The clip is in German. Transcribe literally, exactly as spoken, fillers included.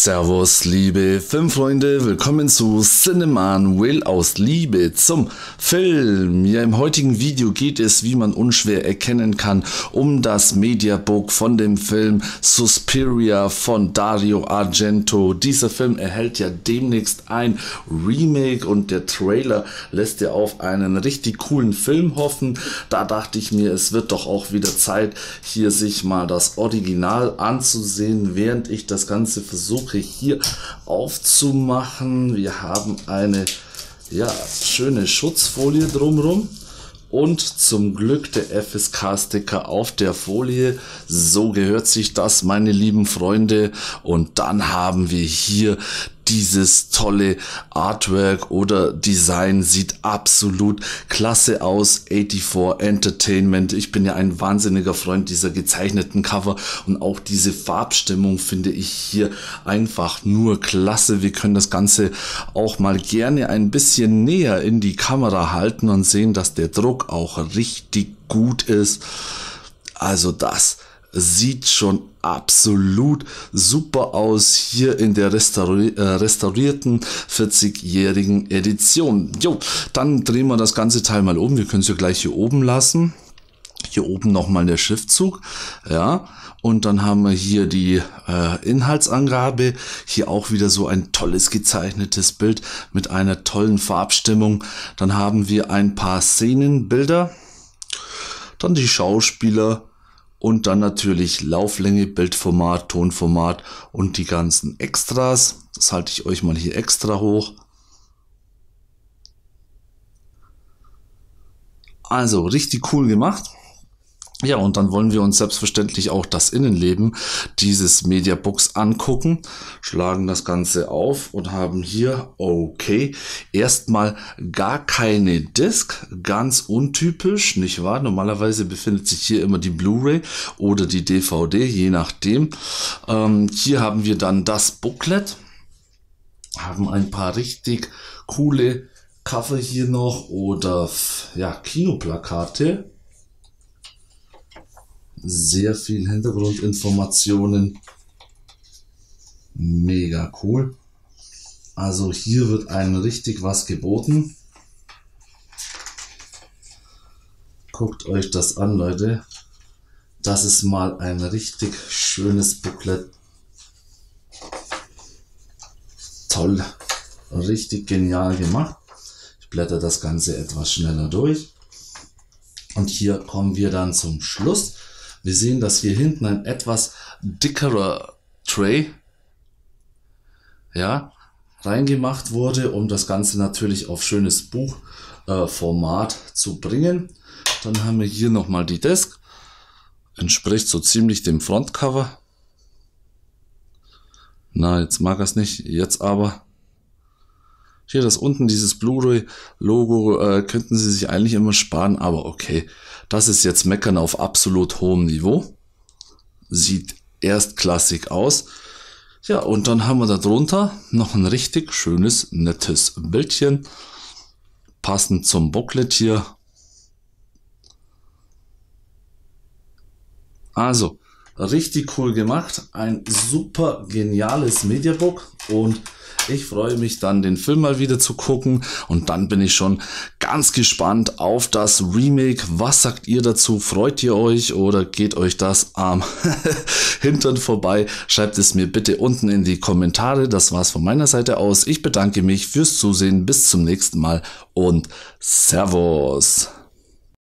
Servus, liebe Filmfreunde, willkommen zu Cineman Will aus Liebe zum Film. Ja, im heutigen Video geht es, wie man unschwer erkennen kann, um das Mediabook von dem Film Suspiria von Dario Argento. Dieser Film erhält ja demnächst ein Remake und der Trailer lässt ja auf einen richtig coolen Film hoffen. Da dachte ich mir, es wird doch auch wieder Zeit, hier sich mal das Original anzusehen, während ich das Ganze versuche hier aufzumachen. Wir haben eine ja, schöne Schutzfolie drumherum und zum Glück der F S K-Sticker auf der Folie. So gehört sich das, meine lieben Freunde. Und dann haben wir hier dieses tolle Artwork oder Design, sieht absolut klasse aus. vierundachtzig Entertainment. Ich bin ja ein wahnsinniger Freund dieser gezeichneten Cover und auch diese Farbstimmung finde ich hier einfach nur klasse. Wir können das Ganze auch mal gerne ein bisschen näher in die Kamera halten und sehen, dass der Druck auch richtig gut ist. Also das sieht schon absolut super aus hier in der restauri äh, restaurierten vierzigjährigen Edition. Jo, dann drehen wir das ganze Teil mal um. Wir können es ja gleich hier oben lassen. Hier oben nochmal der Schriftzug. Ja, und dann haben wir hier die äh, Inhaltsangabe. Hier auch wieder so ein tolles gezeichnetes Bild mit einer tollen Farbstimmung. Dann haben wir ein paar Szenenbilder. Dann die Schauspieler. Und dann natürlich Lauflänge, Bildformat, Tonformat und die ganzen Extras. Das halte ich euch mal hier extra hoch. Also richtig cool gemacht. Ja, und dann wollen wir uns selbstverständlich auch das Innenleben dieses Mediabooks angucken, schlagen das Ganze auf und haben hier, okay, erstmal gar keine Disc, ganz untypisch, nicht wahr? Normalerweise befindet sich hier immer die Blu-ray oder die D V D, je nachdem. Ähm, hier haben wir dann das Booklet, haben ein paar richtig coole Cover hier noch oder ja, Kinoplakate. Sehr viel Hintergrundinformationen. Mega cool. Also hier wird einem richtig was geboten. Guckt euch das an, Leute. Das ist mal ein richtig schönes Booklet. Toll. Richtig genial gemacht. Ich blätter das Ganze etwas schneller durch. Und hier kommen wir dann zum Schluss. Wir sehen, dass hier hinten ein etwas dickerer Tray ja, reingemacht wurde, um das Ganze natürlich auf schönes Buchformat äh, zu bringen. Dann haben wir hier nochmal die Disc. Entspricht so ziemlich dem Frontcover. Na, jetzt mag er es nicht. Jetzt aber. Hier das unten, dieses Blu-ray-Logo, äh, könnten sie sich eigentlich immer sparen, aber okay. Das ist jetzt Meckern auf absolut hohem Niveau. Sieht erstklassig aus. Ja, und dann haben wir da drunter noch ein richtig schönes, nettes Bildchen. Passend zum Booklet hier. Also, richtig cool gemacht. Ein super geniales Mediabook und ich freue mich dann, den Film mal wieder zu gucken und dann bin ich schon ganz gespannt auf das Remake. Was sagt ihr dazu? Freut ihr euch oder geht euch das am Hintern vorbei? Schreibt es mir bitte unten in die Kommentare. Das war's von meiner Seite aus. Ich bedanke mich fürs Zusehen. Bis zum nächsten Mal und Servus.